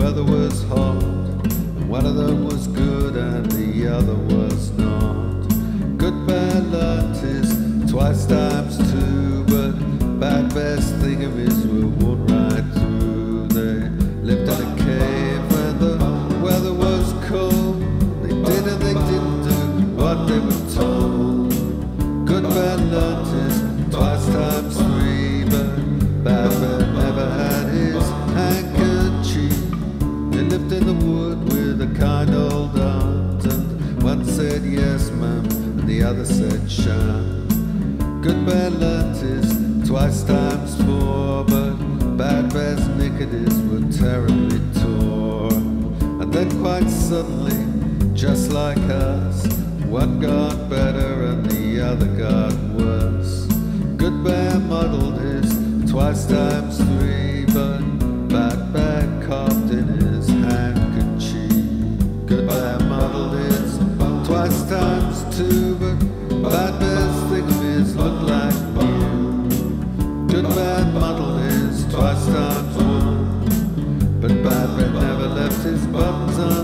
weather was hot, and one of them was good and the other was not. Good bad luck is twice times two, but bad best thingummies were worn right through. They lived in a cave when the weather was cold. They did and they didn't do what they were told. Good bad luck is twice times three, but bad bad never had his hand-ker-chee. They lived in the wood with a kind old aunt, and one said yes ma'am and the other said Shan't. Good bad luck is twice times four, but bad best knicketies were terribly tore. And then quite suddenly, just like us, one got better and the other got worse. Good bear muddled his twice times three, but bad coughed in his hand-ker-chee. Good bear muddled his twice times two, but bad bear's thingummies look like new. Good bear muddled his twice times one, but bad bear never left his buttons on.